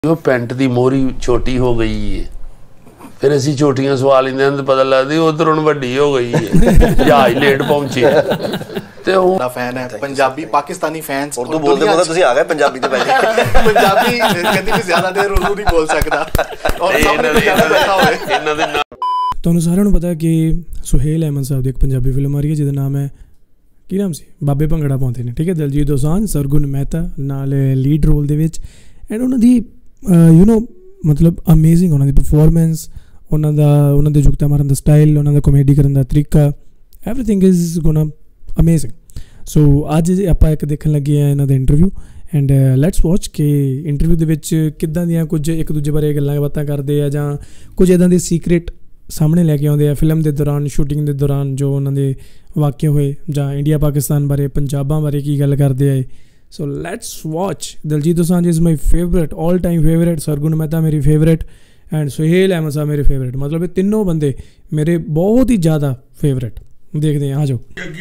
वो पैंट की मोहरी छोटी हो गई है, फिर असी छोटियां सवा लेंदे हैं, पता लगता उधर हुण वड्डी हो गई है, जहाज लेट पहुंचे ते वो फैन है पंजाबी पाकिस्तानी फैंस उर्दू बोलते बोलते तुसी आ गए पंजाबी ते पहले पंजाबी कहती कि ज्यादा देर उर्दू नहीं बोल सकता और सामने ज्यादा बैठा होए इन्हां दे ਤੁਹਾਨੂੰ ਸਾਰਿਆਂ ਨੂੰ ਪਤਾ ਕਿ ਸੁਹੇਲ ਅਹਿਮਦ ਸਾਹਿਬ ਦੀ ਇੱਕ ਪੰਜਾਬੀ ਫਿਲਮ ਆ ਰਹੀ ਹੈ ਜਿਹਦਾ ਨਾਮ ਹੈ ਕੀ ਨਾਮ ਸੀ ਬਾਬੇ ਭੰਗੜਾ ਪਾਉਂਦੇ ਨੇ, ਠੀਕ ਹੈ। ਦਿਲਜੀਤ ਦੋਸਾਂਝ, ਸਰਗੁਣ ਮਹਿਤਾ ਨਾਲ ਲੀਡ ਰੋਲ ਦੇ ਵਿੱਚ ਐਂਡ ਉਹਨਾਂ ਦੀ ਯੂ ਨੋ ਮਤਲਬ ਅਮੇਜ਼ਿੰਗ ਉਹਨਾਂ ਦੀ ਪਰਫਾਰਮੈਂਸ, ਉਹਨਾਂ ਦੇ ਜੁਗਤਾ ਮਾਰਨ ਦਾ ਸਟਾਈਲ, ਉਹਨਾਂ ਦਾ ਕਾਮੇਡੀ ਕਰਨ ਦਾ ਤਰੀਕਾ, everything is gonna amazing. So ਅੱਜ ਆਪਾਂ ਇੱਕ ਦੇਖਣ ਲੱਗੇ ਹਾਂ ਇਹਨਾਂ ਦਾ ਇੰਟਰਵਿਊ ਐਂਡ ਲੈਟਸ ਵਾਚ ਕਿ ਇੰਟਰਵਿਊ ਦੇ ਵਿੱਚ ਕਿੱਦਾਂ ਦੀਆਂ ਕੁਝ ਇੱਕ ਦੂਜੇ ਬਾਰੇ ਗੱਲਾਂ ਬਾਤਾਂ ਕਰਦੇ ਆ ਜਾਂ ਕੁਝ ਇੱਦਾਂ ਦੇ ਸੀਕਰੇਟ ਸਾਹਮਣੇ ਲੈ ਕੇ ਆਉਂਦੇ ਆ ਫਿਲਮ ਦੇ ਦੌਰਾਨ, ਸ਼ੂਟਿੰਗ ਦੇ ਦੌਰਾਨ ਜੋ ਉਹਨਾਂ ਦੇ ਵਾਕਿਆ ਹੋਏ, ਜਾਂ ਇੰਡੀਆ ਪਾਕਿਸਤਾਨ ਬਾਰੇ, ਪੰਜਾਬਾਂ ਬਾਰੇ ਕੀ ਗੱਲ ਕਰਦੇ ਆਏ। So let's watch. Diljit Dosanjh is my favourite, all time favourite, Sargun Mehta ਮੇਰੀ ਫੇਵਰੇਟ ਐਂਡ ਸੁਹੇਲ ਅਹਿਮਦ ਸਾਹਿਬ ਮੇਰੇ ਫੇਵਰੇਟ। ਮਤਲਬ ਇਹ ਤਿੰਨੋਂ ਬੰਦੇ ਮੇਰੇ ਬਹੁਤ ਹੀ ਜ਼ਿਆਦਾ ਫੇਵਰੇਟ। ਦੇਖਦੇ ਹਾਂ, ਆ ਜਾਓ।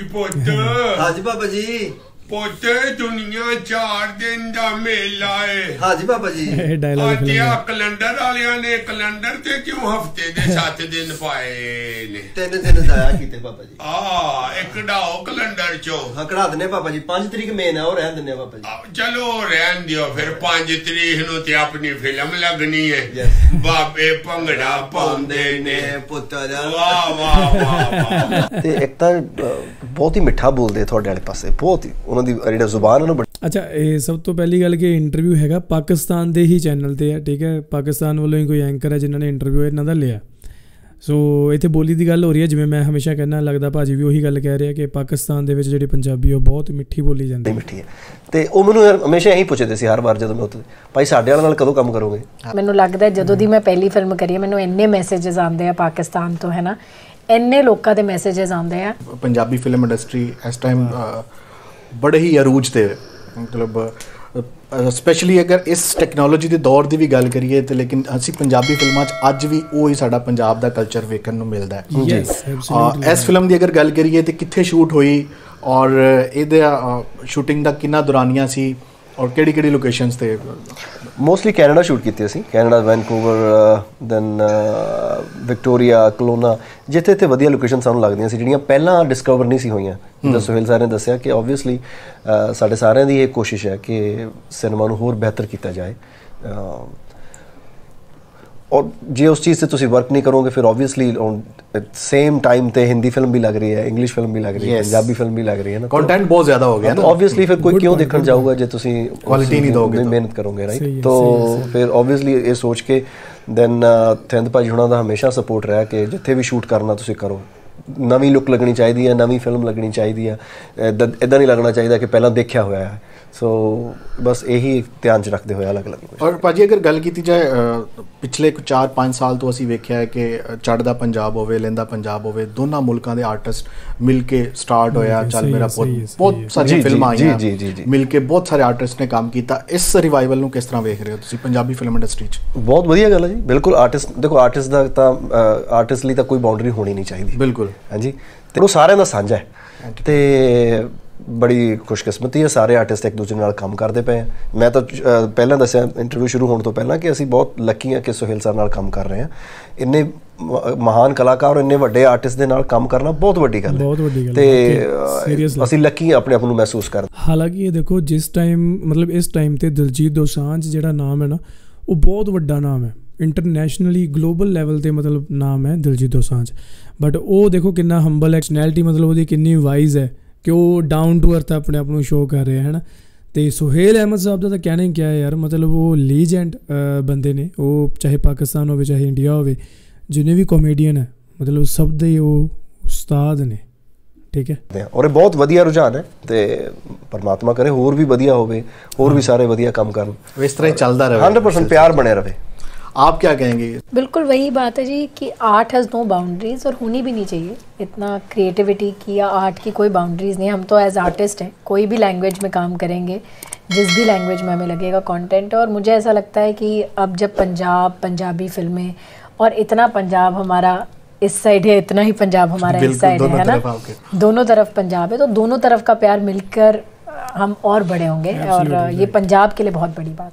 ਹਾਂਜੀ ਬਾਬਾ ਜੀ। पोते दुनिया 4 दिन दा मेला है। हाँ जी बाबा जी। आज कैलेंडर वालियां ने कैलेंडर ते क्यों हफ्ते दे 7 दिन पाए ने? 3 दिन जाया कीते बाबा जी। एक कढाओ कैलेंडर चो। हाँ कढ़ा दिने बाबा जी। 5 तरीक मेन है और रहन दिने बाबा जी। चलो रहन दियो फिर 5 तरीक नु ते अपनी फिल्म लगनी है। बाबे भंगड़ा पाउंदे ने पुत्तर। वाह वाह वाह। ते एक तां बहुत ही मिठा बोलदे थोड़े वाले पासे, बहुत ही ਦੀ ਜਿਹੜੀ ਜ਼ੁਬਾਨ ਉਹਨੂੰ। ਅੱਛਾ, ਇਹ ਸਭ ਤੋਂ ਪਹਿਲੀ ਗੱਲ ਕਿ ਇੰਟਰਵਿਊ ਹੈਗਾ ਪਾਕਿਸਤਾਨ ਦੇ ਹੀ ਚੈਨਲ 'ਤੇ ਹੈ, ਠੀਕ ਹੈ। ਪਾਕਿਸਤਾਨ ਵੱਲੋਂ ਹੀ ਕੋਈ ਐਂਕਰ ਹੈ ਜਿਨ੍ਹਾਂ ਨੇ ਇੰਟਰਵਿਊ ਇਹਨਾਂ ਦਾ ਲਿਆ। ਸੋ ਇੱਥੇ ਬੋਲੀ ਦੀ ਗੱਲ ਹੋ ਰਹੀ ਹੈ, ਜਿਵੇਂ ਮੈਂ ਹਮੇਸ਼ਾ ਕਹਿੰਦਾ, ਲੱਗਦਾ ਭਾਜੀ ਵੀ ਉਹੀ ਗੱਲ ਕਹਿ ਰਹੇ ਕਿ ਪਾਕਿਸਤਾਨ ਦੇ ਵਿੱਚ ਜਿਹੜੀ ਪੰਜਾਬੀ ਉਹ ਬਹੁਤ ਮਿੱਠੀ ਬੋਲੀ ਜਾਂਦੀ, ਮਿੱਠੀ ਹੈ। ਅਤੇ ਉਹ ਮੈਨੂੰ ਹਮੇਸ਼ਾ ਇਹੀ ਪੁੱਛਦੇ ਸੀ ਹਰ ਵਾਰ ਜਦੋਂ ਮੈਂ ਉੱਥੇ, ਭਾਈ ਸਾਡੇ ਵਾਲੇ ਨਾਲ ਕਦੋਂ ਕੰਮ ਕਰੋਗੇ। ਮੈਨੂੰ ਲੱਗਦਾ ਜਦੋਂ ਦੀ ਮੈਂ ਪਹਿਲੀ ਫਿਲਮ ਕਰੀ ਹੈ ਮੈਨੂੰ ਇੰਨੇ ਮੈਸੇਜਸ ਆਉਂਦੇ ਆ ਪਾਕਿਸਤਾਨ ਤੋਂ, ਹੈ ਨਾ, ਇੰਨੇ ਲੋਕਾਂ ਦੇ ਮੈਸੇਜਸ ਆਉਂਦੇ ਆ। ਪੰਜਾਬੀ ਫਿਲਮ ਇੰਡਸਟਰੀ ਇਸ ਟਾਈਮ बड़े ही अरूज थे, मतलब स्पैशली अगर इस टैक्नोलॉजी के दौर की भी गल करिए तो, लेकिन असी पंजाबी फिल्मां अज भी वही साडा पंजाब दा कल्चर वेखण नूं मिलदा है। इस फिल्म की अगर गल करिए तो कित्थे शूट हुई और इहदे शूटिंग दा किन्ना दौरानिया सी और किहड़ी लोकेशंस थे। मोस्टली कैनेडा शूट कीती असीं, Canada, Vancouver, then Victoria, Kelowna, जिथे इत्थे वधिया लोकेशन सानूं लगदियां सी जिहड़ियां पहिलां डिस्कवर नहीं सी होईयां। जिद्दां सुहेल सर ने दस्सिया कि ऑबवियसली साडे सारिਆਂ ਦੀ ਇਹ कोशिश है कि सिनेमा नूं होर बेहतर कीता जाए, और जे उस चीज़ से तुसी वर्क नहीं करोगे फिर ऑब्वियसली सेम टाइम ते हिंदी फिल्म भी लग रही है, इंग्लिश फिल्म भी लग रही है, पंजाबी फिल्म भी लग रही है ना, कंटेंट बहुत ज़्यादा हो गया तो ऑब्वियसली फिर कोई क्यों देखने जाऊगा जे तुसी क्वालिटी नहीं दोगे, मेहनत करोगे, राइट। तो फिर ऑब्वियसली ये सोच के दैन थिंद भाजी हुणां दा हमेशा सपोर्ट रहा कि जिथे भी शूट करना तुसी करो, नवीं लुक लगनी चाहिए है, नवीं फिल्म लगनी चाहिए है, इदां नहीं लगना चाहिए कि पहला देखा होया है। सो बस यही ध्यान च रखते हुए अलग अलग। और भाजी अगर गल की जाए पिछले 4-5 साल तो असी वेख्या है कि चढ़दा पंजाब होवे, लैंदा पंजाब होवे, दोनों मुल्कां दे आर्टिस्ट मिल के स्टार्ट होया चल मेरा बहुत सारी फिल्मां आईयां मिल के बहुत सारे आर्टिस्ट ने काम किया। इस रिवाइवल नूं किस तरह वेख रहे हो तुसीं पंजाबी फिल्म इंडस्ट्री च? बहुत वधिया गल है जी, बिल्कुल। आर्टिस्ट देखो, आर्टिस्ट दा तां आर्टिस्ट लई तां कोई बाउंड्री होनी नहीं चाहिए, बिल्कुल। हाँ जी, ते वो सारिਆਂ ਦਾ ਸਾਂਝਾ है ते बड़ी खुशकिस्मती है, सारे आर्टिस्ट एक दूसरे नाल काम करते पे हैं। मैं तो पहला दस्या इंटरव्यू शुरू होने तो पहला कि असी बहुत लकी हाँ कि सुहेल सर नाल काम कर रहे हैं। इन्ने महान कलाकार और इन्ने वड्डे आर्टिस्ट दे नाल काम करना बहुत वड्डी गल है ते असी लकी अपने आप नूं महसूस कर। हालांकि ये देखो, जिस टाइम मतलब इस टाइम ते दिलजीत दोसांझ जिहड़ा नाम है ना, वो बहुत वड्डा नाम है, इंटरनेशनली ग्लोबल लैवल ते मतलब नाम है दिलजीत दोसांझ। बट वो देखो कितना हंबल है, पर्सनैलिटी मतलब वो कितनी वाइज है कि वो डाउन टू अर्थ अपने आप को शो कर रहे हैं ना। तो सुहेल अहमद साहब का तो कहना ही क्या है यार, मतलब वो लीजेंड बंदे ने, वो चाहे पाकिस्तान हो चाहे इंडिया हो, जिन्हें भी कॉमेडियन है मतलब सब दे वो उस्ताद ने, ठीक है। और ये बहुत वधिया रुझान है तो परमात्मा करे होर भी वधिया होवे, होर भी सारे वधिया काम करन, इस तरह ही चलता रहे, 100% प्यार बने रहे। आप क्या कहेंगे? बिल्कुल वही बात है जी कि आर्ट हैज़ नो बाउंड्रीज और होनी भी नहीं चाहिए। इतना क्रिएटिविटी की या आर्ट की कोई बाउंड्रीज नहीं है। हम तो एज आर्टिस्ट हैं, कोई भी लैंग्वेज में काम करेंगे, जिस भी लैंग्वेज में हमें लगेगा कंटेंट। और मुझे ऐसा लगता है कि अब जब पंजाबी फिल्में और इतना पंजाब हमारा इस साइड है, इतना ही पंजाब हमारा इस साइड है ना, दोनों तरफ पंजाब है, तो दोनों तरफ का प्यार मिलकर हम और बड़े होंगे और ये पंजाब के लिए बहुत बड़ी बात है।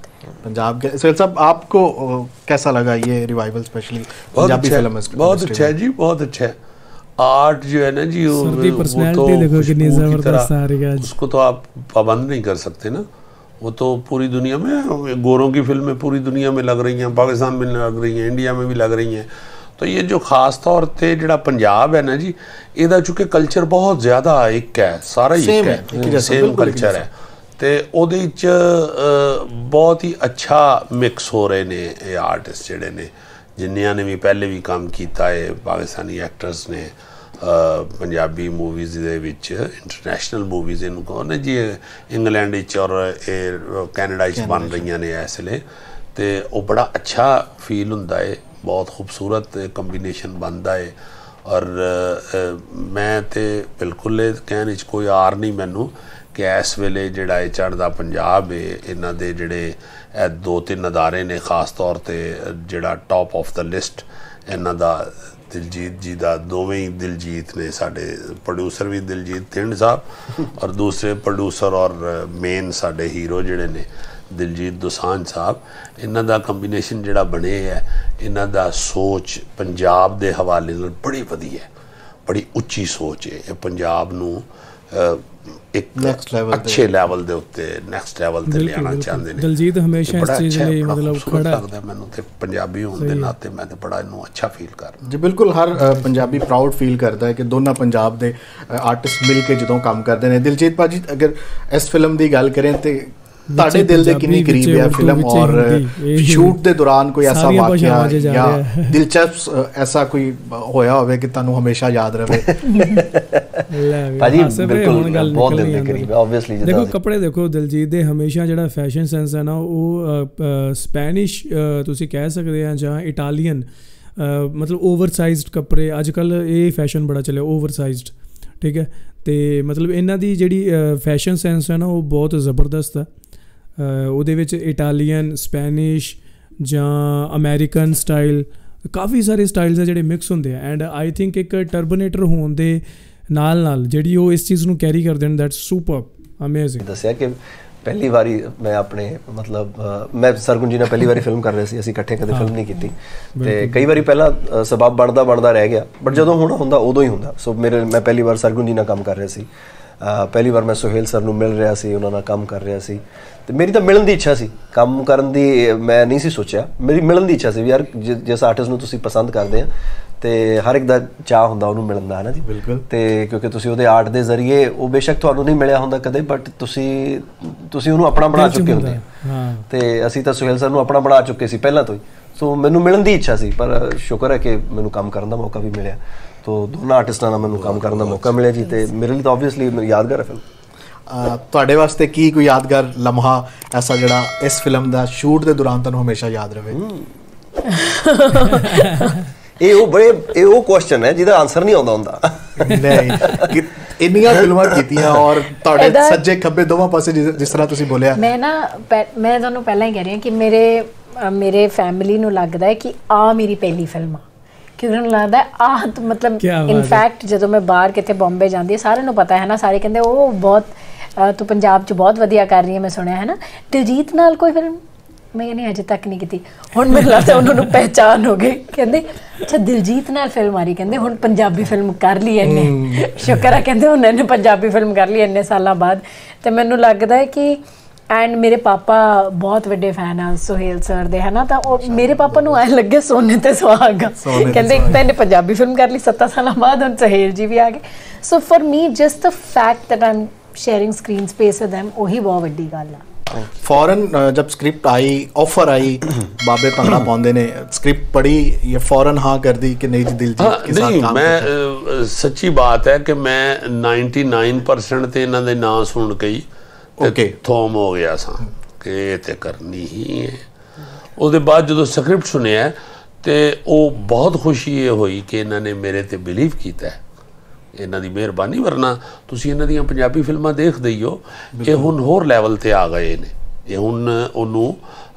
पंजाब के। सुहेल साहब, आपको कैसा लगा ये रिवाइवल, स्पेशली पंजाबी फिल्म? बहुत अच्छा है जी, बहुत अच्छा है। आर्ट जो है ना जी, वो तो देखो कितनी जबरदस्त आ रही है, उसको तो आप पाबंद नहीं कर सकते ना। वो तो पूरी दुनिया में, गोरों की फिल्में पूरी दुनिया में लग रही हैं, पाकिस्तान में लग रही हैं, इंडिया में भी लग रही हैं। तो ये जो खास तौर पे जिहड़ा पंजाब है ना जी, ਇਹਦਾ चूँकि कल्चर बहुत ज़्यादा एक है, सारा ही एक है, सेम कल्चर है, तो ਉਹਦੇ ਵਿੱਚ बहुत ही अच्छा मिक्स हो रहे ने ये आर्टिस्ट ਜਿਹੜੇ ने, जिन्नियां ने भी पहले भी काम किया है, पाकिस्तानी एक्टर्स ने पंजाबी मूवीज़ ਦੇ ਵਿੱਚ, इंटरनेशनल मूवीज़ ਇਹਨੂੰ ਕਹੋ ਨਾ ਜੀ, इंग्लैंड ਵਿੱਚ और कैनेडा ਵਿੱਚ बन रही ने इस ਵੇਲੇ, तो वो बड़ा अच्छा फील होंदा है, बहुत खूबसूरत कॉम्बीनेशन बनता है। और मैं तो बिल्कुल कहने कोई आर नहीं मैनू कि इस वेले जिहड़ा ये चढ़दा पंजाब है, इन्हां दे जिहड़े 2-3 अदारे ने खास तौर पर, जिहड़ा टॉप ऑफ द लिस्ट इन्हां दा दिलजीत जी दा, दोवें ही दिलजीत ने, साडे प्रोड्यूसर भी दिलजीत थिंड साहब और दूसरे प्रोड्यूसर और मेन साडे हीरो जिहड़े ने दिलजीत दोसांझ साहब, इन्हां दा कंबीनेशन जिहड़ा बने है, इन्हां दा सोच पंजाब दे हवाले नाल बड़ी वधिया है, बड़ी उच्ची सोच है। पंजाब नूं एक अच्छे लैवल दे उत्ते नेक्स्ट लैवल ते लियाना चाहते हैं। दिलजीत हमेशा इस चीज़ ਲਈ मतलब खड़ा लगदा मैनूं ते पंजाबी होण दे नाते मैं ते बड़ा इनू अच्छा फील कर जी। बिल्कुल, हर पंजाबी प्राउड फील करता है कि दोनों पंजाब दे आर्टिस्ट मिल के जदों काम करते हैं। दिलजीत भाजी, अगर इस फिल्म की गल करें तो ਤੁਹਾਡੇ ਦਿਲ ਦੇ ਕਿੰਨੀ ਕਰੀਬ ਹੈ ਫਿਲਮ, ਔਰ ਸ਼ੂਟ ਦੇ ਦੌਰਾਨ ਕੋਈ ਐਸਾ ਵਾਕਿਆ ਜਾਂ ਦਿਲਚਸਪ ਐਸਾ ਕੋਈ ਹੋਇਆ ਹੋਵੇ ਕਿ ਤੁਹਾਨੂੰ ਹਮੇਸ਼ਾ ਯਾਦ ਰਹੇ? ਭਾਜੀ ਬਿਲਕੁਲ ਬਹੁਤ ਦਿਲ ਦੇ ਕਰੀਬ ਹੈ ਆਬਵੀਅਸਲੀ। ਦੇਖੋ ਕੱਪੜੇ ਦੇਖੋ, ਦਿਲਜੀਤ ਦੇ ਹਮੇਸ਼ਾ ਜਿਹੜਾ ਫੈਸ਼ਨ ਸੈਂਸ ਹੈ ਨਾ, ਉਹ ਸਪੈਨਿਸ਼ ਤੁਸੀਂ ਕਹਿ ਸਕਦੇ ਆ ਜਾਂ ਇਟਾਲੀਅਨ, ਮਤਲਬ ਓਵਰਸਾਈਜ਼ਡ ਕੱਪੜੇ ਅੱਜ ਕੱਲ੍ਹ ਇਹ ਫੈਸ਼ਨ ਬੜਾ ਚੱਲਿਆ, ਓਵਰਸਾਈਜ਼ਡ, ਠੀਕ ਹੈ। ਅਤੇ ਮਤਲਬ ਇਹਨਾਂ ਦੀ ਜਿਹੜੀ ਫੈਸ਼ਨ ਸੈਂਸ ਹੈ ਨਾ, ਉਹ ਬਹੁਤ ਜ਼ਬਰਦਸਤ ਹੈ। ਉਹਦੇ ਵਿੱਚ ਇਟਾਲੀਅਨ, ਸਪੈਨਿਸ਼ ਜਾਂ ਅਮੈਰੀਕਨ ਸਟਾਈਲ, ਕਾਫੀ ਸਾਰੇ ਸਟਾਈਲਸ ਆ ਜਿਹੜੇ ਮਿਕਸ ਹੁੰਦੇ ਆ। ਐਂਡ ਆਈ ਥਿੰਕ ਇੱਕ ਟਰਬੋਨੇਟਰ ਹੋਣ ਦੇ ਨਾਲ ਨਾਲ ਜਿਹੜੀ ਉਹ ਇਸ ਚੀਜ਼ ਨੂੰ ਕੈਰੀ ਕਰਦੇ ਨੇ, ਦੈਟਸ ਸੁਪਰ ਅਮੇਜ਼ਿੰਗ। ਦੱਸਿਆ ਕਿ ਪਹਿਲੀ ਵਾਰੀ ਮੈਂ ਆਪਣੇ ਮਤਲਬ ਮੈਂ ਸਰਗੁਣ ਜੀ ਨਾਲ ਪਹਿਲੀ ਵਾਰੀ ਫਿਲਮ ਕਰ ਰਹੇ ਸੀ, ਅਸੀਂ ਇਕੱਠੇ ਕਦੇ ਫਿਲਮ ਨਹੀਂ ਕੀਤੀ, ਅਤੇ ਕਈ ਵਾਰੀ ਪਹਿਲਾਂ ਸਬੱਬ ਬਣਦਾ ਰਹਿ ਗਿਆ, ਬਟ ਜਦੋਂ ਹੋਣਾ ਹੁੰਦਾ ਉਦੋਂ ਹੀ ਹੁੰਦਾ। ਸੋ ਮੈਂ ਪਹਿਲੀ ਵਾਰ ਸਰਗੁਣ ਜੀ ਨਾਲ ਕੰਮ ਕਰ ਰਿਹਾ ਸੀ, ਪਹਿਲੀ ਵਾਰ ਮੈਂ ਸੁਹੇਲ ਸਰ ਨੂੰ ਮਿਲ ਰਿਹਾ ਸੀ, ਉਹਨਾਂ ਨਾਲ ਕੰਮ ਕਰ ਰਿਹਾ ਸੀ, ਅਤੇ ਮੇਰੀ ਤਾਂ ਮਿਲਣ ਦੀ ਇੱਛਾ ਸੀ, ਕੰਮ ਕਰਨ ਦੀ ਮੈਂ ਨਹੀਂ ਸੀ ਸੋਚਿਆ, ਮੇਰੀ ਮਿਲਣ ਦੀ ਇੱਛਾ ਸੀ ਵੀ ਯਾਰ ਜਿਸ ਆਰਟਿਸਟ ਨੂੰ ਤੁਸੀਂ ਪਸੰਦ ਕਰਦੇ ਆ, ਅਤੇ ਹਰ ਇੱਕ ਦਾ ਚਾਅ ਹੁੰਦਾ ਉਹਨੂੰ ਮਿਲਣ ਦਾ, ਹੈ ਨਾ ਜੀ। ਬਿਲਕੁਲ। ਅਤੇ ਕਿਉਂਕਿ ਤੁਸੀਂ ਉਹਦੇ ਆਰਟ ਦੇ ਜ਼ਰੀਏ, ਉਹ ਬੇਸ਼ੱਕ ਤੁਹਾਨੂੰ ਨਹੀਂ ਮਿਲਿਆ ਹੁੰਦਾ ਕਦੇ, ਬਟ ਤੁਸੀਂ ਉਹਨੂੰ ਆਪਣਾ ਬਣਾ ਚੁੱਕੇ ਹੁੰਦੇ ਆ, ਅਤੇ ਅਸੀਂ ਤਾਂ ਸੁਹੇਲ ਸਰ ਨੂੰ ਆਪਣਾ ਬਣਾ ਚੁੱਕੇ ਸੀ ਪਹਿਲਾਂ ਤੋਂ ਹੀ। ਸੋ ਮੈਨੂੰ ਮਿਲਣ ਦੀ ਇੱਛਾ ਸੀ, ਪਰ ਸ਼ੁਕਰ ਹੈ ਕਿ ਮੈਨੂੰ ਕੰਮ ਕਰਨ ਦਾ ਮੌਕਾ ਵੀ ਮਿਲਿਆ। ਤੋ ਦੋਨਾਂ ਆਰਟਿਸਟਾਂ ਨਾਲ ਮੈਨੂੰ ਕੰਮ ਕਰਨ ਦਾ ਮੌਕਾ ਮਿਲਿਆ ਜੀ, ਅਤੇ ਮੇਰੇ ਲਈ ਤਾਂ ਓਬਵੀਅਸਲੀ ਮੇਰੀ ਯਾਦਗਾਰ ਹੈ ਫਿਲਮ। ਤੁਹਾਡੇ ਵਾਸਤੇ ਕੀ ਕੋਈ ਯਾਦਗਾਰ ਲਮਹਾ ਐਸਾ ਜਿਹੜਾ ਇਸ ਫਿਲਮ ਦਾ ਸ਼ੂਟ ਦੇ ਦੌਰਾਨ ਤੁਹਾਨੂੰ ਹਮੇਸ਼ਾ ਯਾਦ ਰਹੇ? ਇਹ ਉਹ ਕੁਐਸਚਨ ਹੈ ਜਿਹਦਾ ਆਨਸਰ ਨਹੀਂ ਆਉਂਦਾ ਹੁੰਦਾ। ਨਹੀਂ, ਇੰਨੀਆਂ ਫਿਲਮਾਂ ਕੀਤੀਆਂ ਔਰ ਤੁਹਾਡੇ ਸੱਜੇ ਖੱਬੇ ਦੋਵਾਂ ਪਾਸੇ ਜਿਸ ਤਰ੍ਹਾਂ ਤੁਸੀਂ ਬੋਲਿਆ। ਮੈਂ ਤੁਹਾਨੂੰ ਪਹਿਲਾਂ ਹੀ ਕਹਿ ਰਹੀ ਹਾਂ ਕਿ ਮੇਰੇ ਫੈਮਿਲੀ ਨੂੰ ਲੱਗਦਾ ਹੈ ਕਿ ਆ ਮੇਰੀ ਪਹਿਲੀ ਫਿਲਮ ਆ, ਕਿਉਂਕਿ ਉਹਨੂੰ ਲੱਗਦਾ ਮਤਲਬ ਇਨਫੈਕਟ ਜਦੋਂ ਮੈਂ ਬਾਹਰ ਕਿਤੇ ਬੰਬੇ ਜਾਂਦੀ ਹਾਂ, ਸਾਰਿਆਂ ਨੂੰ ਪਤਾ ਹੈ ਨਾ, ਸਾਰੇ ਕਹਿੰਦੇ ਉਹ ਬਹੁਤ ਤੂੰ ਪੰਜਾਬ 'ਚ ਬਹੁਤ ਵਧੀਆ ਕਰ ਰਹੀ ਹੈ, ਮੈਂ ਸੁਣਿਆ ਹੈ ਨਾ। ਦਿਲਜੀਤ ਨਾਲ ਕੋਈ ਫਿਲਮ? ਮੈਂ ਕਹਿੰਦੀ ਅਜੇ ਤੱਕ ਨਹੀਂ ਕੀਤੀ। ਹੁਣ ਮੈਨੂੰ ਲੱਗਦਾ ਉਹਨਾਂ ਨੂੰ ਪਹਿਚਾਣ ਹੋ ਗਈ, ਕਹਿੰਦੇ ਅੱਛਾ ਦਿਲਜੀਤ ਨਾਲ ਫਿਲਮ ਆ ਰਹੀ, ਕਹਿੰਦੇ ਹੁਣ ਪੰਜਾਬੀ ਫਿਲਮ ਕਰ ਲਈ ਇਹਨੇ, ਸ਼ੁਕਰ ਹੈ ਕਹਿੰਦੇ ਹੁਣ ਇਹਨੇ ਪੰਜਾਬੀ ਫਿਲਮ ਕਰ ਲਈ ਇੰਨੇ ਸਾਲਾਂ ਬਾਅਦ। ਅਤੇ ਮੈਨੂੰ ਲੱਗਦਾ ਹੈ ਕਿ ਐਂਡ ਮੇਰੇ ਪਾਪਾ ਬਹੁਤ ਵੱਡੇ ਫੈਨ ਆ ਸੁਹੇਲ ਸਰ ਦੇ, ਹੈ ਨਾ, ਤਾਂ ਉਹ ਮੇਰੇ ਪਾਪਾ ਨੂੰ ਐਂ ਲੱਗੇ ਸੋਨੇ 'ਤੇ ਸੁਹਾਗਾ, ਕਹਿੰਦੇ ਇੱਕ ਤਾਂ ਇਹਨੇ ਪੰਜਾਬੀ ਫਿਲਮ ਕਰ ਲਈ 7 ਸਾਲਾਂ ਬਾਅਦ, ਹੁਣ ਸੁਹੇਲ ਜੀ ਵੀ ਆ ਗਏ। So for me just the fact that I am sharing screen space with them, ਉਹੀ बहुत ਵੱਡੀ ਗੱਲ ਆ। फौरन जब स्क्रिप्ट आई, ऑफर आई, बाबे भंगड़ा पाਉਂਦੇ ने, स्क्रिप्ट पढ़ी या फौरन हाँ कर दी कि नहीं जी दिलजीत के साथ काम? मैं सच्ची बात है कि मैं 99% ਤੇ ਇਹਨਾਂ ਦੇ ਨਾਂ ਸੁਣ ਕੇ ਹੀ ਥੋਮ ਹੋ ਗਿਆ ਸਾਂ ਕਿ ਇਹ ਤੇ ਕਰਨੀ ਹੀ ਹੈ। ਉਹਦੇ ਬਾਅਦ ਜਦੋਂ ਸਕ੍ਰਿਪਟ ਸੁਣਿਆ ਤੇ ਉਹ ਬਹੁਤ ਖੁਸ਼ੀ ਇਹ ਹੋਈ ਕਿ ਇਹਨਾਂ ਨੇ ਮੇਰੇ ਤੇ ਬਿਲੀਵ ਕੀਤਾ ਹੈ, ਇਹਨਾਂ ਦੀ ਮਿਹਰਬਾਨੀ। ਵਰਨਾ ਤੁਸੀਂ ਇਹਨਾਂ ਦੀਆਂ ਪੰਜਾਬੀ ਫਿਲਮਾਂ ਦੇਖਦੇ ਹੀ ਹੋ, ਇਹ ਹੁਣ ਹੋਰ ਲੈਵਲ 'ਤੇ ਆ ਗਏ ਨੇ। ਇਹ ਹੁਣ ਉਹਨੂੰ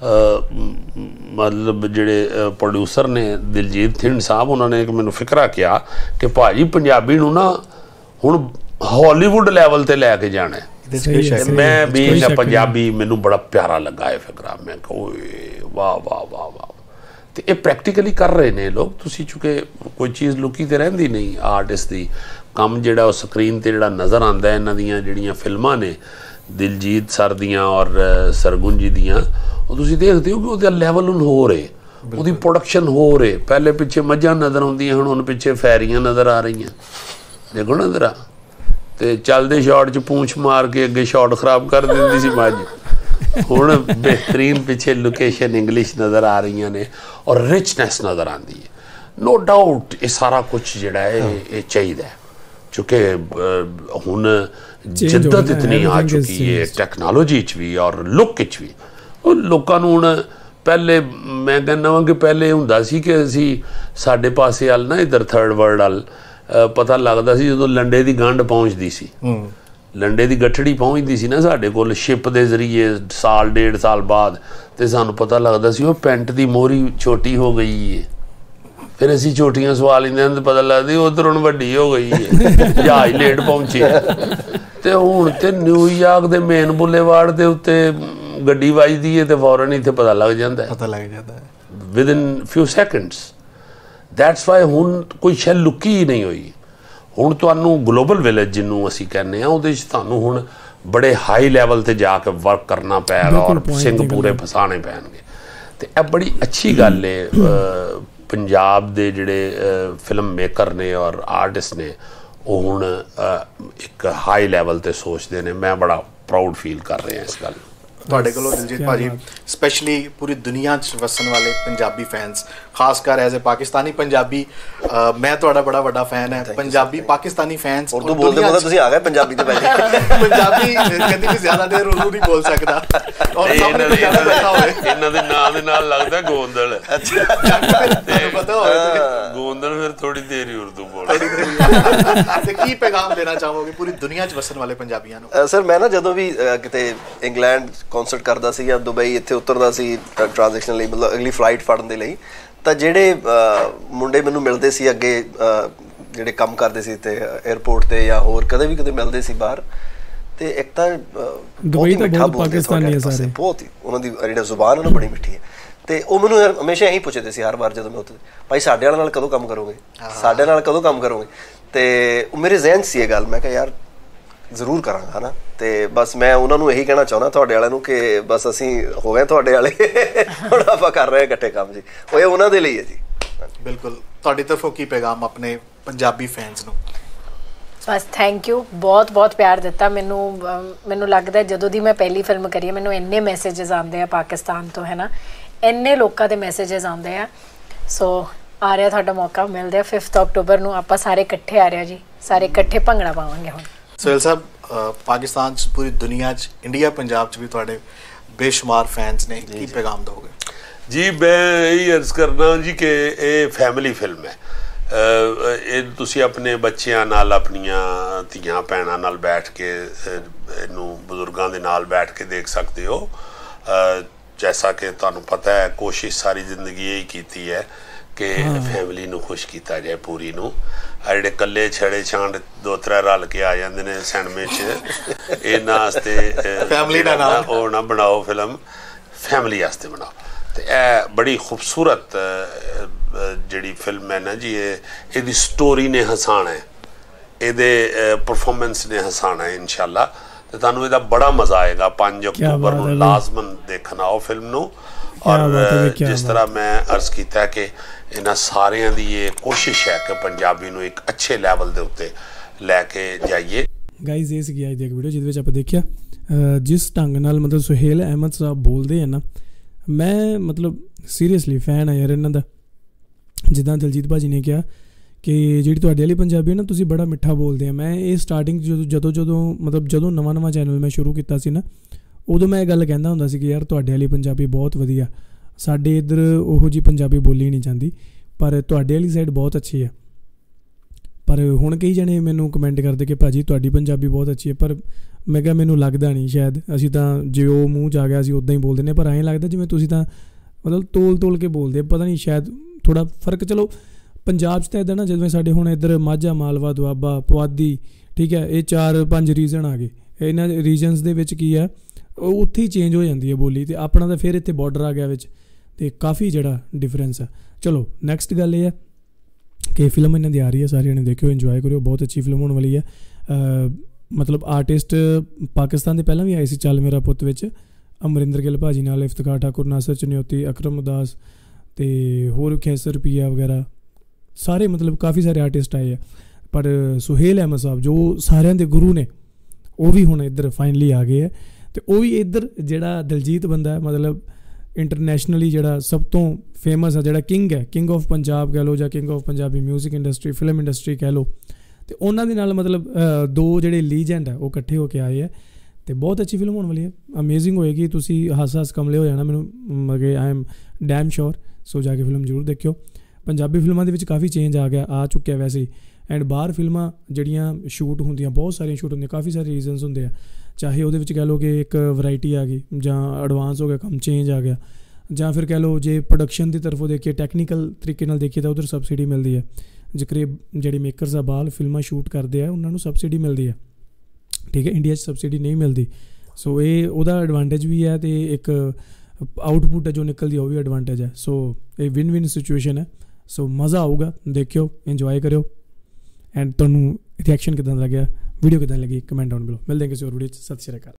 ਮਤਲਬ ਜਿਹੜੇ ਪ੍ਰੋਡਿਊਸਰ ਨੇ ਦਿਲਜੀਤ ਥਿੰਡ ਸਾਹਿਬ, ਉਹਨਾਂ ਨੇ ਇੱਕ ਮੈਨੂੰ ਫਿਕਰਾ ਕਿਹਾ ਕਿ ਭਾਜੀ ਪੰਜਾਬੀ ਨੂੰ ਨਾ ਹੁਣ ਹਾਲੀਵੁੱਡ ਲੈਵਲ 'ਤੇ ਲੈ ਕੇ ਜਾਣਾ, ਮੈਂ ਬੀਇੰਗ ਅ ਪੰਜਾਬੀ ਮੈਨੂੰ ਬੜਾ ਪਿਆਰਾ ਲੱਗਾ ਇਹ ਫਿਕਰਾ। ਮੈਂ ਕਿਹਾ ਓਏ ਵਾਹ ਵਾਹ ਵਾਹ ਵਾਹ। ਤੇ ਇਹ ਪ੍ਰੈਕਟੀਕਲੀ ਕਰ ਰਹੇ ਨੇ ਲੋਕ। ਤੁਸੀਂ ਚੁੱਕੇ ਕੋਈ ਚੀਜ਼ ਲੁਕੀ ਤੇ ਰਹਿੰਦੀ ਨਹੀਂ। ਆਰਟਿਸਟ ਦੀ ਕੰਮ ਜਿਹੜਾ ਉਹ ਸਕਰੀਨ ਤੇ ਜਿਹੜਾ ਨਜ਼ਰ ਆਉਂਦਾ ਇਹਨਾਂ ਦੀਆਂ ਜਿਹੜੀਆਂ ਫਿਲਮਾਂ ਨੇ ਦਿਲਜੀਤ ਸਰ ਦੀਆਂ ਔਰ ਸਰਗੁਣ ਜੀ ਦੀਆਂ, ਉਹ ਤੁਸੀਂ ਦੇਖਦੇ ਹੋ ਕਿ ਉਹਦਾ ਲੈਵਲ ਹੁਣ ਹੋ ਰਹੇ, ਉਹਦੀ ਪ੍ਰੋਡਕਸ਼ਨ ਹੋ ਰਹੇ। ਪਹਿਲੇ ਪਿੱਛੇ ਮੱਝਾਂ ਨਜ਼ਰ ਆਉਂਦੀਆਂ, ਹੁਣ ਪਿੱਛੇ ਫੈਰੀਆਂ ਨਜ਼ਰ ਆ ਰਹੀਆਂ। ਦੇਖੋ ਨਾ ਜ਼ਰਾ, ਤੇ ਚੱਲਦੇ ਸ਼ਾਟ 'ਚ ਪੂੰਛ ਮਾਰ ਕੇ ਅੱਗੇ ਸ਼ਾਟ ਖਰਾਬ ਕਰ ਦਿੰਦੀ ਸੀ ਮੱਝ। ਹੁਣ ਬਿਹਤਰੀਨ ਪਿੱਛੇ ਲੋਕੇਸ਼ਨ ਇੰਗਲਿਸ਼ ਨਜ਼ਰ ਆ ਰਹੀਆਂ ਨੇ ਔਰ ਰਿਚਨੈਸ ਨਜ਼ਰ ਆਉਂਦੀ ਹੈ। ਨੋ ਡਾਊਟ ਇਹ ਸਾਰਾ ਕੁਛ ਜਿਹੜਾ ਹੈ ਇਹ ਚਾਹੀਦਾ ਹੈ, ਕਿਉਂਕਿ ਹੁਣ ਜਿੱਦਤ ਇਤਨੀ ਆ ਚੁੱਕੀ ਹੈ ਟੈਕਨੋਲੋਜੀ 'ਚ ਵੀ ਔਰ ਲੁੱਕ 'ਚ ਵੀ। ਉਹ ਲੋਕਾਂ ਨੂੰ ਹੁਣ ਪਹਿਲੇ ਮੈਂ ਕਹਿੰਦਾ ਵਾਂ ਕਿ ਪਹਿਲੇ ਹੁੰਦਾ ਸੀ ਕਿ ਅਸੀਂ ਸਾਡੇ ਪਾਸੇ ਵੱਲ ਨਾ ਇੱਧਰ ਥਰਡ ਵਰਲਡ ਵੱਲ ਪਤਾ ਲੱਗਦਾ ਸੀ ਜਦੋਂ ਲੰਡੇ ਦੀ ਗੰਢ ਪਹੁੰਚਦੀ ਸੀ, ਲੰਡੇ ਦੀ ਗੱਠੜੀ ਪਹੁੰਚਦੀ ਸੀ ਨਾ ਸਾਡੇ ਕੋਲ ਸ਼ਿਪ ਦੇ ਜ਼ਰੀਏ ਸਾਲ ਡੇਢ ਸਾਲ ਬਾਅਦ, ਤੇ ਸਾਨੂੰ ਪਤਾ ਲੱਗਦਾ ਸੀ ਉਹ ਪੈਂਟ ਦੀ ਮੋਹਰੀ ਛੋਟੀ ਹੋ ਗਈ ਹੈ। ਫਿਰ ਅਸੀਂ ਛੋਟੀਆਂ ਸਵਾ ਲੈਂਦੇ ਹਨ ਤੇ ਪਤਾ ਲੱਗਦਾ ਉਧਰ ਹੁਣ ਵੱਡੀ ਹੋ ਗਈ ਹੈ, ਜਹਾਜ਼ ਲੇਟ ਪਹੁੰਚੇ। ਤੇ ਹੁਣ ਤੇ ਨਿਊਯਾਰਕ ਦੇ ਮੇਨ ਬੁੱਲੇਵਾਰਡ ਦੇ ਉੱਤੇ ਗੱਡੀ ਵੱਜਦੀ ਹੈ ਤੇ ਫੌਰਨ ਇੱਥੇ ਪਤਾ ਲੱਗ ਜਾਂਦਾ ਹੈ within few seconds. That's why ਹੁਣ ਕੋਈ ਸ਼ੈ ਲੁਕੀ ਹੀ ਨਹੀਂ ਹੋਈ। ਹੁਣ ਤੁਹਾਨੂੰ ਗਲੋਬਲ ਵਿਲੇਜ ਜਿਹਨੂੰ ਅਸੀਂ ਕਹਿੰਦੇ ਹਾਂ ਉਹਦੇ 'ਚ ਤੁਹਾਨੂੰ ਹੁਣ ਬੜੇ ਹਾਈ ਲੈਵਲ 'ਤੇ ਜਾ ਕੇ ਵਰਕ ਕਰਨਾ ਪਏਗਾ ਔਰ ਸਿੰਘ ਪੂਰੇ ਫਸਾਣੇ ਪੈਣਗੇ। ਤੇ ਇਹ ਬੜੀ ਅੱਛੀ ਗੱਲ ਹੈ। ਪੰਜਾਬ ਦੇ ਜਿਹੜੇ ਫਿਲਮ ਮੇਕਰ ਨੇ ਔਰ ਆਰਟਿਸਟ ਨੇ ਉਹ ਹੁਣ ਇੱਕ ਹਾਈ ਲੈਵਲ 'ਤੇ ਸੋਚਦੇ ਨੇ। ਮੈਂ ਬੜਾ ਪ੍ਰਾਊਡ ਫੀਲ ਕਰ ਰਿਹਾ ਇਸ ਗੱਲ। ਤੁਹਾਡੇ ਕੋਲੋਂ ਦਿਲਜੀਤ ਭਾਜੀ ਸਪੈਸ਼ਲੀ ਪੂਰੀ ਦੁਨੀਆ 'ਚ ਵਸਣ ਵਾਲੇ ਪੰਜਾਬੀ ਫੈਨਸ, ਖਾਸ ਕਰ ਐਜ਼ ਏ ਪਾਕਿਸਤਾਨੀ ਪੰਜਾਬੀ, ਮੈਂ ਤੁਹਾਡਾ ਬੜਾ ਵੱਡਾ ਫੈਨ ਹੈ। ਪੰਜਾਬੀ ਪਾਕਿਸਤਾਨੀ ਫੈਨਸ ਉਰਦੂ ਬੋਲਦੇ ਬੋਲਦੇ ਤੁਸੀਂ ਆ ਗਏ ਪੰਜਾਬੀ ਤੇ ਪੰਜਾਬੀ ਕਹਿੰਦੀ ਵੀ ਜ਼ਿਆਦਾ ਦੇਰ ਉਰਦੂ ਨਹੀਂ ਬੋਲ ਸਕਦਾ ਔਰ ਸਾਹਮਣੇ ਪੰਜਾਬੀ ਬੈਠਾ ਹੋਵੇ ਇਹਨਾਂ ਦੇ ਨਾਂ ਦੇ ਨਾਲ ਲੱਗਦਾ ਗੋਂਦਲ। ਤੁਹਾਨੂੰ ਪਤਾ ਹੋਵੇ ਗੋਂਦਲ ਫਿਰ ਥੋੜੀ ਦੇਰ ਹੀ ਉਰਦੂ ਬੋਲਦਾ। ਤੇ ਕੀ ਪੈਗਾਮ ਦੇਣਾ ਚਾਹੋਗੇ ਪੂਰੀ ਦੁਨੀਆ 'ਚ ਵਸਣ ਵਾਲੇ ਪੰਜਾਬੀਆਂ ਨੂੰ? ਸਰ ਮੈਂ ਨਾ ਜਦੋਂ ਵੀ ਕਿਤੇ ਇੰਗਲੈਂਡ ਕਨਸਰਟ ਕਰਦਾ ਸੀ ਜਾਂ ਦੁਬਈ ਇੱਥੇ ਉਤਰਦਾ ਸੀ ਟ੍ਰਾਂਜੈਕਸ਼ਨ ਲਈ, ਮਤਲਬ ਅਗਲੀ ਫਲਾਈਟ ਫੜਨ ਦੇ ਲਈ, ਤਾਂ ਜਿਹੜੇ ਮੁੰਡੇ ਮੈਨੂੰ ਮਿਲਦੇ ਸੀ ਅੱਗੇ ਜਿਹੜੇ ਕੰਮ ਕਰਦੇ ਸੀ ਤੇ ਏਅਰਪੋਰਟ ਤੇ ਜਾਂ ਹੋਰ ਕਦੇ ਵੀ ਕਿਤੇ ਮਿਲਦੇ ਸੀ ਬਾਹਰ, ਤੇ ਇੱਕ ਤਾਂ ਬਹੁਤ ਹੀ ਮਿੱਠਾ ਬੋਲਦੇ ਸਾਰੇ, ਬਹੁਤ ਹੀ ਉਹਨਾਂ ਦੀ ਜਿਹੜੀ ਜ਼ੁਬਾਨ ਹੈ ਨਾ ਬੜੀ ਮਿੱਠੀ ਹੈ। ਤੇ ਉਹ ਮੈਨੂੰ ਹਮੇਸ਼ਾ ਇਹੀ ਪੁੱਛਦੇ ਸੀ ਹਰ ਵਾਰ ਜਦੋਂ ਮੈਂ ਉੱਥੇ, ਭਾਈ ਸਾਡੇ ਵਾਲੇ ਨਾਲ ਕਦੋਂ ਕੰਮ ਕਰੋਗੇ, ਸਾਡੇ ਨਾਲ ਕਦੋਂ ਕੰਮ ਕਰੋਗੇ। ਤੇ ਉਹ ਮੇਰੇ ਜ਼ਿਹਨ 'ਚ ਸੀ ਇਹ ਗੱਲ। ਮੈਂ ਕਿਹਾ ਯਾਰ ਜ਼ਰੂਰ ਕਰਾਂਗਾ ਹੈ ਨਾ। ਤੇ ਬਸ ਮੈਂ ਉਹਨਾਂ ਨੂੰ ਇਹੀ ਕਹਿਣਾ ਚਾਹੁੰਦਾ ਤੁਹਾਡੇ ਵਾਲਿਆਂ ਨੂੰ ਕਿ ਬਸ ਅਸੀਂ ਹੋ ਗਏ ਤੁਹਾਡੇ ਵਾਲੇ, ਹੁਣ ਆਪਾਂ ਕਰ ਰਹੇ ਇਕੱਠੇ ਕੰਮ ਜੀ। ਉਹ ਇਹ ਉਹਨਾਂ ਦੇ ਲਈ ਹੈ ਜੀ। ਬਿਲਕੁਲ। ਤੁਹਾਡੀ ਤਰਫੋਂ ਕੀ ਪੈਗਾਮ ਆਪਣੇ ਪੰਜਾਬੀ ਫੈਨਸ ਨੂੰ? ਬਸ ਥੈਂਕ ਯੂ, ਬਹੁਤ ਬਹੁਤ ਪਿਆਰ ਦਿੱਤਾ ਮੈਨੂੰ ਲੱਗਦਾ ਜਦੋਂ ਦੀ ਮੈਂ ਪਹਿਲੀ ਫਿਲਮ ਕਰੀ ਹੈ ਮੈਨੂੰ ਇੰਨੇ ਮੈਸੇजेस ਆਉਂਦੇ ਆ ਪਾਕਿਸਤਾਨ ਤੋਂ, ਹੈ ਨਾ, ਇੰਨੇ ਲੋਕਾਂ ਦੇ ਮੈਸੇजेस ਆਉਂਦੇ ਆ। ਸੋ ਆ ਰਿਹਾ ਤੁਹਾਡਾ ਮੌਕਾ, ਮਿਲਦੇ ਆ 5 ਅਕਤੂਬਰ ਨੂੰ, ਆਪਾਂ ਸਾਰੇ ਇਕੱਠੇ ਆ ਰਹੇ ਜੀ, ਸਾਰੇ ਇਕੱਠੇ ਭੰਗੜਾ ਪਾਵਾਂਗੇ। ਹੁਣ ਸੋਹੇਲ ਸਾਹਿਬ, ਪਾਕਿਸਤਾਨ 'ਚ ਪੂਰੀ ਦੁਨੀਆ 'ਚ ਇੰਡੀਆ ਪੰਜਾਬ 'ਚ ਵੀ ਤੁਹਾਡੇ ਬੇਸ਼ੁਮਾਰ ਫੈਨਸ ਨੇ, ਕੀ ਪੈਗਾਮ ਦਿਓਗੇ? ਜੀ ਮੈਂ ਇਹ ਅਰਜ਼ ਕਰਨਾ ਜੀ ਕਿ ਇਹ ਫੈਮਿਲੀ ਫਿਲਮ ਹੈ। ਇਹ ਤੁਸੀਂ ਆਪਣੇ ਬੱਚਿਆਂ ਨਾਲ, ਆਪਣੀਆਂ ਧੀਆਂ ਭੈਣਾਂ ਨਾਲ ਬੈਠ ਕੇ ਇਹਨੂੰ ਬਜ਼ੁਰਗਾਂ ਦੇ ਨਾਲ ਬੈਠ ਕੇ ਦੇਖ ਸਕਦੇ ਹੋ। ਜੈਸਾ ਕਿ ਤੁਹਾਨੂੰ ਪਤਾ ਹੈ ਕੋਸ਼ਿਸ਼ ਸਾਰੀ ਜ਼ਿੰਦਗੀ ਇਹੀ ਕੀਤੀ ਹੈ ਕਿ ਫੈਮਿਲੀ ਨੂੰ ਖੁਸ਼ ਕੀਤਾ ਜਾਏ ਪੂਰੀ ਨੂੰ। ਆ ਜਿਹੜੇ ਇਕੱਲੇ ਛੜੇ ਛਾਂਡ 2-3 ਰਲ ਕੇ ਆ ਜਾਂਦੇ ਨੇ ਸਿਨੇਮੇ 'ਚ, ਇਹਨਾਂ ਵਾਸਤੇ ਫੈਮਿਲੀ ਦਾ ਨਾਮ ਉਹ ਨਾ ਬਣਾਓ, ਫਿਲਮ ਫੈਮਿਲੀ ਵਾਸਤੇ ਬਣਾਓ। ਤੇ ਇਹ ਬੜੀ ਖੂਬਸੂਰਤ ਜਿਹੜੀ ਫਿਲਮ ਹੈ ਨਾ ਜੀ, ਇਹਦੀ ਸਟੋਰੀ ਨੇ ਹਸਾਣਾ ਹੈ, ਇਹਦੇ ਪਰਫਾਰਮੈਂਸ ਨੇ ਹਸਾਣਾ ਹੈ ਇਨਸ਼ਾਅੱਲਾ। ਤੇ ਤੁਹਾਨੂੰ ਇਹਦਾ ਬੜਾ ਮਜ਼ਾ ਆਏਗਾ। 5 ਅਕਤੂਬਰ ਨੂੰ ਲਾਜ਼ਮਨ ਦੇਖਣਾ ਉਹ ਫਿਲਮ ਨੂੰ। ਔਰ ਜਿਸ ਤਰ੍ਹਾਂ ਮੈਂ ਅਰਜ਼ ਕੀਤਾ ਕਿ ਇਹਨਾਂ ਸਾਰਿਆਂ ਦੀ ਇਹ ਕੋਸ਼ਿਸ਼ ਹੈ ਕਿ ਪੰਜਾਬੀ ਨੂੰ ਇੱਕ ਅੱਛੇ ਲੈਵਲ ਦੇ ਉੱਤੇ ਲੈ ਕੇ ਜਾਈਏ। ਗਾਈਜ਼ ਇਹ ਸੀਗੀ ਅੱਜ ਦੀ ਇੱਕ ਵੀਡੀਓ ਜਿਹਦੇ ਵਿੱਚ ਆਪਾਂ ਦੇਖਿਆ ਜਿਸ ਢੰਗ ਨਾਲ ਮਤਲਬ ਸੁਹੇਲ ਅਹਿਮਦ ਸਾਹਿਬ ਬੋਲਦੇ ਆ ਨਾ, ਮੈਂ ਮਤਲਬ ਸੀਰੀਅਸਲੀ ਫੈਨ ਆ ਯਾਰ ਇਹਨਾਂ ਦਾ। ਜਿੱਦਾਂ ਦਿਲਜੀਤ ਭਾਜੀ ਨੇ ਕਿਹਾ ਕਿ ਜਿਹੜੀ ਤੁਹਾਡੇ ਵਾਲੀ ਪੰਜਾਬੀ ਹੈ ਨਾ, ਤੁਸੀਂ ਬੜਾ ਮਿੱਠਾ ਬੋਲਦੇ ਆ। ਮੈਂ ਇਹ ਸਟਾਰਟਿੰਗ ਜਦੋਂ ਨਵਾਂ ਚੈਨਲ ਮੈਂ ਸ਼ੁਰੂ ਕੀਤਾ ਸੀ ਨਾ, ਉਦੋਂ ਮੈਂ ਇਹ ਗੱਲ ਕਹਿੰਦਾ ਹੁੰਦਾ ਸੀ ਕਿ ਯਾਰ ਤੁਹਾਡੇ ਵਾਲੀ ਪੰਜਾਬੀ ਬਹੁਤ ਵਧੀਆ, ਸਾਡੇ ਇੱਧਰ ਉਹੋ ਜਿਹੀ ਪੰਜਾਬੀ ਬੋਲੀ ਨਹੀਂ ਜਾਂਦੀ, ਪਰ ਤੁਹਾਡੇ ਵਾਲੀ ਸਾਈਡ ਬਹੁਤ ਅੱਛੀ ਹੈ। ਪਰ ਹੁਣ ਕਈ ਜਣੇ ਮੈਨੂੰ ਕਮੈਂਟ ਕਰਦੇ ਕਿ ਭਾਜੀ ਤੁਹਾਡੀ ਪੰਜਾਬੀ ਬਹੁਤ ਅੱਛੀ ਹੈ, ਪਰ ਮੈਂ ਕਿਹਾ ਮੈਨੂੰ ਲੱਗਦਾ ਨਹੀਂ, ਸ਼ਾਇਦ ਅਸੀਂ ਤਾਂ ਜੇ ਉਹ ਮੂੰਹ 'ਚ ਆ ਗਿਆ ਅਸੀਂ ਉੱਦਾਂ ਹੀ ਬੋਲਦੇ ਨੇ, ਪਰ ਐਂ ਲੱਗਦਾ ਜਿਵੇਂ ਤੁਸੀਂ ਤਾਂ ਮਤਲਬ ਤੋਲ ਕੇ ਬੋਲਦੇ, ਪਤਾ ਨਹੀਂ ਸ਼ਾਇਦ ਥੋੜ੍ਹਾ ਫਰਕ। ਚਲੋ ਪੰਜਾਬ 'ਚ ਤਾਂ ਇੱਦਾਂ ਨਾ, ਜਿਵੇਂ ਸਾਡੇ ਹੁਣ ਇੱਧਰ ਮਾਝਾ, ਮਾਲਵਾ, ਦੁਆਬਾ, ਪੁਆਧੀ, ਠੀਕ ਹੈ, ਇਹ 4-5 ਰੀਜ਼ਨ ਆ ਗਏ ਇਹਨਾਂ ਰੀਜਨਸ ਦੇ ਵਿੱਚ ਕੀ ਆ ਉਹ ਉੱਥੇ ਹੀ ਚੇਂਜ ਹੋ ਜਾਂਦੀ ਹੈ ਬੋਲੀ, ਤੇ ਆਪਣਾ ਤਾਂ ਫਿਰ ਇੱਥੇ ਬਾਰਡਰ ਆ ਗਿਆ ਵਿੱਚ, ਤੇ ਕਾਫੀ ਜਿਹੜਾ ਡਿਫਰੈਂਸ ਆ। ਚਲੋ ਨੈਕਸਟ ਗੱਲ ਇਹ ਹੈ ਕਿ ਫਿਲਮ ਇਹਨਾਂ ਦੀ ਆ ਰਹੀ ਹੈ, ਸਾਰਿਆਂ ਨੇ ਦੇਖਿਓ, ਇੰਜੋਏ ਕਰਿਓ, ਬਹੁਤ ਅੱਛੀ ਫਿਲਮ ਹੋਣ ਵਾਲੀ ਹੈ। ਮਤਲਬ ਆਰਟਿਸਟ ਪਾਕਿਸਤਾਨ ਦੇ ਪਹਿਲਾਂ ਵੀ ਆਏ ਸੀ ਚੱਲ ਮੇਰਾ ਪੁੱਤ ਵਿੱਚ, ਅਮਰਿੰਦਰ ਗਿੱਲ ਭਾਜੀ ਨਾਲ, ਇਫਤਖਾਰ ਠਾਕੁਰ, ਨਾਸਰ ਚਨਿਓਤੀ, ਅਕਰਮ ਉਦਾਸ ਤੇ ਹੋਰ ਖੈਸਰ ਪੀਆ ਵਗੈਰਾ ਸਾਰੇ, ਮਤਲਬ ਕਾਫੀ ਸਾਰੇ ਆਰਟਿਸਟ ਆਏ ਆ। ਪਰ ਸੁਹੇਲ ਅਹਿਮਦ ਸਾਹਿਬ ਜੋ ਸਾਰਿਆਂ ਦੇ ਗੁਰੂ ਨੇ ਉਹ ਵੀ ਹੁਣ ਇੱਧਰ ਫਾਈਨਲੀ ਆ ਗਏ ਹੈ, ਅਤੇ ਉਹ ਵੀ ਇੱਧਰ ਜਿਹੜਾ ਦਿਲਜੀਤ ਬੰਦਾ ਹੈ, ਮਤਲਬ ਇੰਟਰਨੈਸ਼ਨਲੀ ਜਿਹੜਾ ਸਭ ਤੋਂ ਫੇਮਸ ਹੈ, ਜਿਹੜਾ ਕਿੰਗ ਹੈ, ਕਿੰਗ ਆਫ ਪੰਜਾਬ ਕਹਿ ਲਓ ਜਾਂ king of Punjabi music industry, film industry ਕਹਿ ਲਓ, ਅਤੇ ਉਹਨਾਂ ਦੇ ਨਾਲ ਮਤਲਬ ਦੋ ਜਿਹੜੇ ਲੀਜੈਂਡ ਹੈ ਉਹ ਇਕੱਠੇ ਹੋ ਕੇ ਆਏ ਹੈ, ਅਤੇ ਬਹੁਤ ਅੱਛੀ ਫਿਲਮ ਹੋਣ ਵਾਲੀ ਹੈ, ਅਮੇਜ਼ਿੰਗ ਹੋਏਗੀ। ਤੁਸੀਂ ਹੱਸ ਕਮਲੇ ਹੋ ਜਾਣਾ ਮੈਨੂੰ, ਮਗੇ ਆਈ ਐਮ ਡੈਮ ਸ਼ੋਰ। ਸੋ ਜਾ ਕੇ ਫਿਲਮ ਜ਼ਰੂਰ ਦੇਖਿਓ। ਪੰਜਾਬੀ ਫਿਲਮਾਂ ਦੇ ਵਿੱਚ ਕਾਫੀ ਚੇਂਜ ਆ ਚੁੱਕਿਆ ਵੈਸੇ ਹੀ, ਐਂਡ ਬਾਹਰ ਫਿਲਮਾਂ ਜਿਹੜੀਆਂ ਸ਼ੂਟ ਹੁੰਦੀਆਂ, ਬਹੁਤ ਸਾਰੀਆਂ ਸ਼ੂਟ ਹੁੰਦੀਆਂ, ਕਾਫੀ ਸਾਰੇ ਰੀਜ਼ਨਸ ਹੁੰਦੇ ਆ, ਚਾਹੇ ਉਹਦੇ ਵਿੱਚ ਕਹਿ ਲਓ ਕਿ ਇੱਕ ਵੈਰਾਈਟੀ ਆ ਗਈ, ਜਾਂ ਐਡਵਾਂਸ ਹੋ ਗਿਆ ਕੰਮ, ਚੇਂਜ ਆ ਗਿਆ, ਜਾਂ ਫਿਰ ਕਹਿ ਲਓ ਜੇ ਪ੍ਰੋਡਕਸ਼ਨ ਦੀ ਤਰਫੋਂ ਦੇਖੀਏ, ਟੈਕਨੀਕਲ ਤਰੀਕੇ ਨਾਲ ਦੇਖੀਏ ਤਾਂ ਉੱਧਰ ਸਬਸਿਡੀ ਮਿਲਦੀ ਹੈ, ਜ਼ਿਕਰ ਜਿਹੜੇ ਮੇਕਰਸ ਆ ਬਾਹਰ ਫਿਲਮਾਂ ਸ਼ੂਟ ਕਰਦੇ ਆ ਉਹਨਾਂ ਨੂੰ ਸਬਸਿਡੀ ਮਿਲਦੀ ਹੈ, ਠੀਕ ਹੈ, ਇੰਡੀਆ 'ਚ ਸਬਸਿਡੀ ਨਹੀਂ ਮਿਲਦੀ। ਸੋ ਇਹ ਉਹਦਾ ਐਡਵਾਂਟੇਜ ਵੀ ਹੈ, ਅਤੇ ਇੱਕ ਆਊਟਪੁੱਟ ਹੈ ਜੋ ਨਿਕਲਦੀ ਉਹ ਵੀ ਐਡਵਾਂਟੇਜ ਹੈ। ਸੋ ਇਹ ਵਿਨ ਵਿਨ ਸਿਚੁਏਸ਼ਨ ਹੈ। ਸੋ ਮਜ਼ਾ ਆਊਗਾ, ਦੇਖਿਓ, ਇੰਜੋਏ ਕਰਿਓ, ਐਂਡ ਤੁਹਾਨੂੰ ਰਿਐਕਸ਼ਨ ਕਿੱਦਾਂ ਲੱਗਿਆ, ਵੀਡੀਓ ਕਿੱਦਾਂ ਲੱਗੀ, ਕਮੈਂਟ ਡਾਊਨ ਬਿਲੋ। ਮਿਲਦੇ ਹਾਂ ਕਿਸੇ ਹੋਰ ਵੀਡੀਓ 'ਚ। ਸਤਿ ਸ਼੍ਰੀ ਅਕਾਲ।